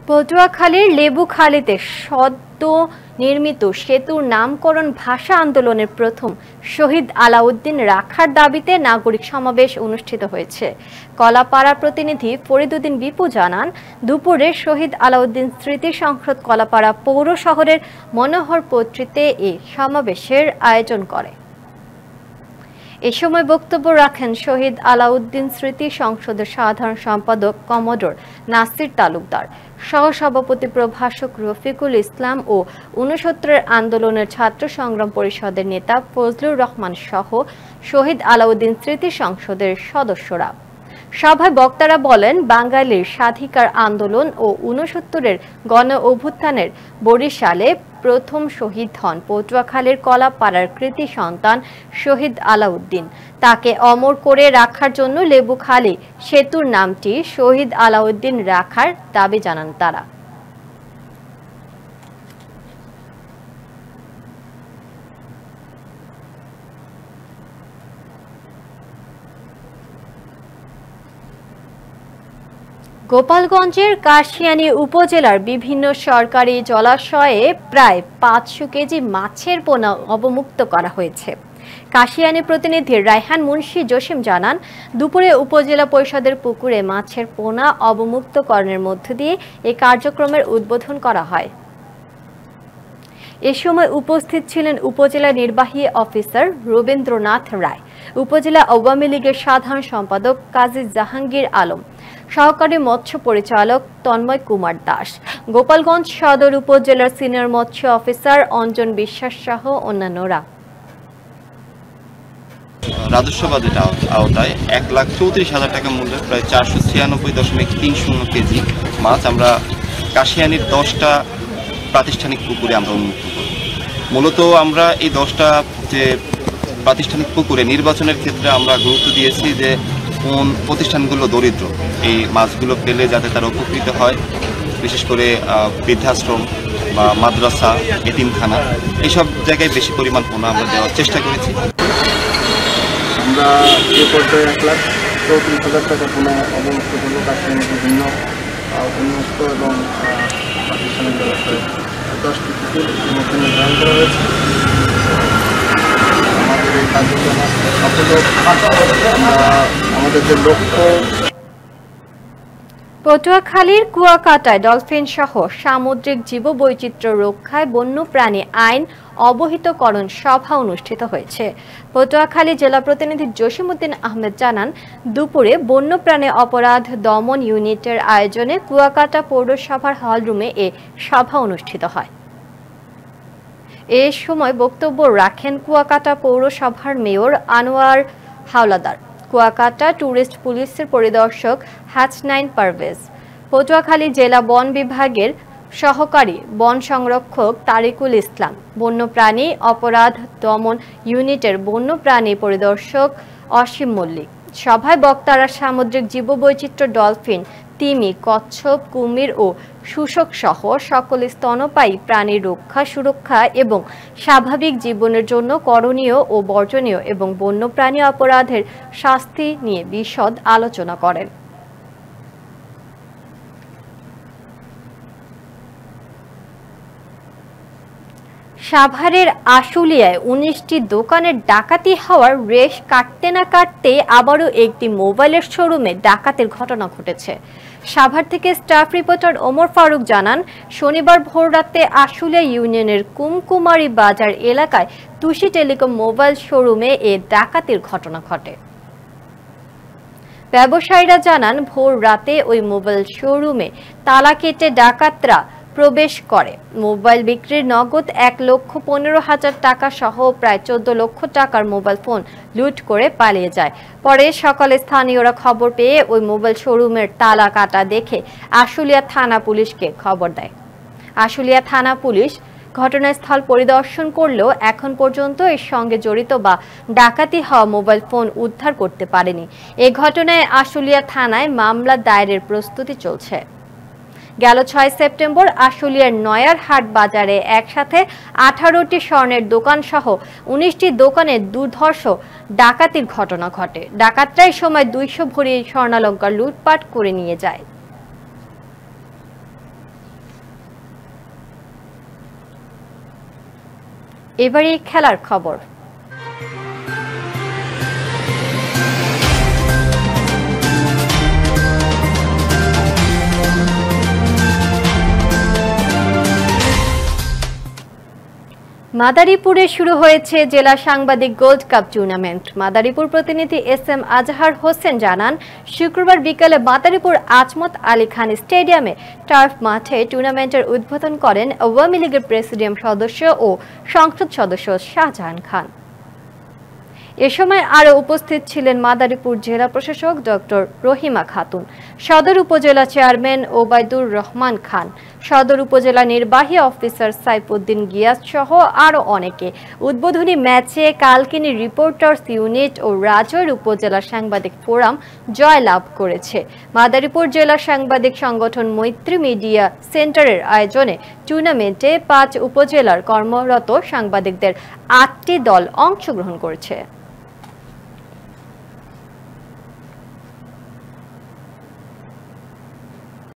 পটুয়াখালীর লেবুখালীতে সদ্য নির্মিত সেতুর নামকরণ ভাষা আন্দোলনের প্রথম শহীদ আলাউদ্দিন রাখার দাবিতে নাগরিক সমাবেশ অনুষ্ঠিত হয়েছে। কলাপাড়ার প্রতিনিধি ফরিদুদ্দিন বিপু জানান, দুপুরে শহীদ আলাউদ্দিন স্মৃতি সংসদ কলাপাড়া পৌর শহরের মনোহর পট্টিতে এই সমাবেশের আয়োজন করে। এ সময় বক্তব্য রাখেন শহীদ আলাউদ্দিন স্মৃতি সংসদের সাধারণ সম্পাদক কমোডর নাসির তালুকদার, সহসভাপতি প্রভাষক রফিকুল ইসলাম ও ৬৯ আন্দোলনের ছাত্র সংগ্রাম পরিষদের নেতা ফজলুর রহমান সহ শহীদ আলাউদ্দিন স্মৃতি সংসদের সদস্যরা। সভায় বক্তারা বলেন, বাঙালির স্বাধিকার আন্দোলন ও ৬৯ গণ অভ্যুত্থানের বরিশালে প্রথম শহীদ হন পটুয়াখালীর কলাপাড়ার কৃতি সন্তান শহীদ আলাউদ্দিন। তাকে অমর করে রাখার জন্য লেবুখালী সেতুর নামটি শহীদ আলাউদ্দিন রাখার দাবি জানান তারা। গোপালগঞ্জের কাশিয়ানী উপজেলার বিভিন্ন সরকারি জলাশয়ে প্রায় ৫০০ কেজি মাছের পোনা অবমুক্ত করা হয়েছে। কাশিয়ানী প্রতিনিধি রায়হান মুন্সি জসিম জানান, দুপুরে উপজেলা পরিষদের পুকুরে মাছের পোনা অবমুক্তকরণের মধ্য দিয়ে এই কার্যক্রমের উদ্বোধন করা হয়। এ সময় উপস্থিত ছিলেন উপজেলা নির্বাহী অফিসার রবীন্দ্রনাথ রায়, উপজেলা আওয়ামী লীগের সাধারণ সম্পাদক কাজী জাহাঙ্গীর আলম, সহকারী মৎস্য পরিচালক তন্ময় কুমার দাস, গোপালগঞ্জ সদর উপজেলার সিনিয়র মৎস্য অফিসার অঞ্জন বিশ্বাস সহ অন্যান্যরা। রাজস্ব বাজেট আওতায় ১,৩৪,০০০ টাকা মূল্যের প্রায় ৪৯৬.৩০ কেজি মাছ আমরা কাশিয়ানীর ১০টা প্রাতিষ্ঠানিক পুকুরে আমরা উন্মুক্ত করব। মূলত আমরা এই 10টা যে প্রাতিষ্ঠানিক পুকুরে নির্বাচনের ক্ষেত্রে আমরা গুরুত্ব দিয়েছি যে কোন প্রতিষ্ঠানগুলো দরিদ্র এই মাছগুলো পেলে যাতে তারা উপকৃত হয়, বিশেষ করে বৃদ্ধাশ্রম বা মাদ্রাসা, এতিমখানা, এইসব জায়গায় বেশি পরিমাণ পোনা আমরা দেওয়ার চেষ্টা করেছি। আমরা এ পর্যায়ে ১,৩৪,০০০ টাকা পোনা অবমুক্ত করবো। কাশিয়ানীর বিভিন্ন উন্মুক্ত এবং প্রাতিষ্ঠানিক জলাশয়ে 10টি পুকুর ইতিমধ্যে নির্ধারণ করা হয়েছে। আমাদের এই কার্যক্রম আমাদের যে লক্ষ্য। পটুয়াখালীর কুয়াকাটায় ডলফিন সহ সামুদ্রিক জীববৈচিত্র্য রক্ষায় বন্যপ্রাণী আইন অবহিতকরণ সভা অনুষ্ঠিত হয়েছে। পটুয়াখালী জেলা প্রতিনিধি জসিমউদ্দিন আহমেদ জানান, দুপুরে বন্যপ্রাণী অপরাধ দমন ইউনিটের আয়োজনে কুয়াকাটা পৌরসভার হলরুমে এ সভা অনুষ্ঠিত হয়। এ সময় বক্তব্য রাখেন কুয়াকাটা পৌরসভার মেয়র আনোয়ার হাওলাদার, কুয়াকাটা ট্যুরিস্ট পুলিশের পরিদর্শক হাসনাইন পারভেজ, পটুয়াখালী জেলা বন বিভাগের সহকারী বন সংরক্ষক তারিকুল ইসলাম, বন্যপ্রাণী অপরাধ দমন ইউনিটের বন্যপ্রাণী পরিদর্শক অসীম মল্লিক। সভায় বক্তারা সামুদ্রিক জীববৈচিত্র্য ডলফিন, তিমি, কচ্ছপ, কুমির ও শুষ্ক সহ সকল স্তন্যপায়ী প্রাণীর রক্ষা, সুরক্ষা এবং স্বাভাবিক জীবনের জন্য করণীয় ও বর্জনীয় এবং বন্যপ্রাণী অপরাধের শাস্তি নিয়ে বিশদ আলোচনা করেন। সাভারের আশুলিয়ায় ১৯টি দোকানের ডাকাতি হওয়ার রেশ কাটতে না কাটতে আবারও একটি মোবাইলের শোরুমে ডাকাতির ঘটনা ঘটেছে। সাভার থেকে স্টাফ রিপোর্টার ওমর ফারুক জানান, শনিবার ভোররাতে আশুলিয়া ইউনিয়নের কুমকুমারী বাজার এলাকায় তুষি টেলিকম মোবাইল শোরুমে এ ডাকাতির ঘটনা ঘটে। ব্যবসায়ীরা জানান, ভোর রাতে ওই মোবাইল শোরুমে তালা কেটে ডাকাতরা প্রবেশ করে মোবাইল বিক্রির নগদ ১,১৫,০০০ টাকা সহ প্রায় ১৪ লক্ষ টাকার মোবাইল ফোন লুট করে পালিয়ে যায়। পরে সকালে স্থানীয়রা খবর পেয়ে ওই মোবাইল শোরুমের তালা কাটা দেখে আশুলিয়া থানা পুলিশকে খবর দেয়। আশুলিয়া থানা পুলিশ ঘটনাস্থল পরিদর্শন করলেও এখন পর্যন্ত এর সঙ্গে জড়িত বা ডাকাতি হওয়া মোবাইল ফোন উদ্ধার করতে পারেনি। এ ঘটনায় আশুলিয়া থানায় মামলা দায়েরের প্রস্তুতি চলছে। গেল ৬ সেপ্টেম্বর আশুলিয়ার নয়ার হাট বাজারে একসাথে ১৮টি স্বর্ণের দোকান সহ ১৯টি দোকানে দুর্ধর্ষ ডাকাতির ঘটনা ঘটে। ডাকাতরা এই সময় ২০০ ভরি স্বর্ণালংকার লুটপাট করে নিয়ে যায়। এবারে খেলার খবর। মাদারীপুরে শুরু হয়েছে জেলা সাংবাদিক গোল্ড কাপ টুর্নামেন্ট। মাদারীপুর প্রতিনিধি SM আজহার হোসেন জানান, শুক্রবার বিকেলে মাদারীপুর আজমত আলী খান স্টেডিয়ামে টার্ফ মাঠে টুর্নামেন্টের উদ্বোধন করেন আওয়ামী লীগের প্রেসিডিয়াম সদস্য ও সংসদ সদস্য শাহজাহান খান। এ সময় আরও উপস্থিত ছিলেন মাদারীপুর জেলা প্রশাসক ডক্টর রহিমা খাতুন, সদর উপজেলা চেয়ারম্যান ওবায়দুর রহমান খান, সদর উপজেলা নির্বাহী অফিসার সাইফুদ্দিন গিয়াস সহ আরও অনেকে। উদ্বোধনী ম্যাচে কালকিনি রিপোর্টার্স ইউনিট ও রাজৈর উপজেলা সাংবাদিক ফোরাম জয়লাভ করেছে। মাদারীপুর জেলা সাংবাদিক সংগঠন মৈত্রী মিডিয়া সেন্টারের আয়োজনে টুর্নামেন্টে 5 উপজেলার কর্মরত সাংবাদিকদের 8টি দল অংশগ্রহণ করেছে।